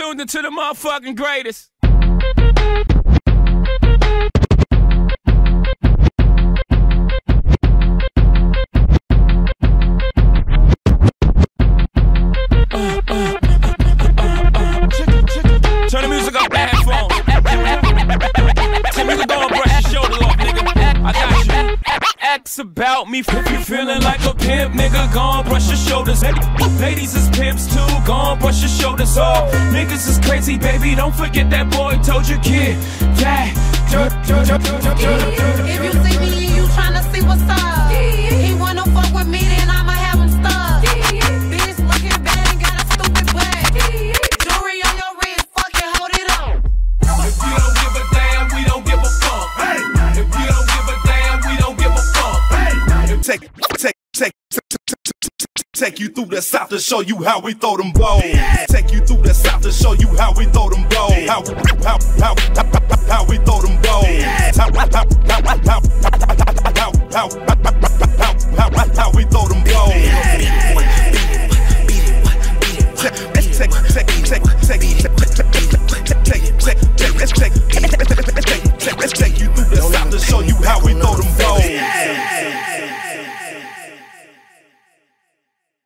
tuned into the motherfucking greatest. Turn the music up, bad phone. Tell me to go and brush your shoulders off, nigga. I got you. Ask about me if you feeling like a pimp, nigga. Go and brush your shoulders. Ladies is pimps too. Go and brush your shoulders off. Niggas is crazy, baby. Don't forget that boy told your kid that. If you see me and you tryna see what's up, he wanna fuck with me, then I'ma have him stuck. Bitch looking bad and got a stupid butt. Jewelry on your wrist, fucking hold it up. If you don't give a damn, we don't give a fuck. Hey. If you don't give a damn, we don't give a fuck. Hey. Take you through the South to show you how we throw them balls. Take you through the South to show you how we throw them balls. How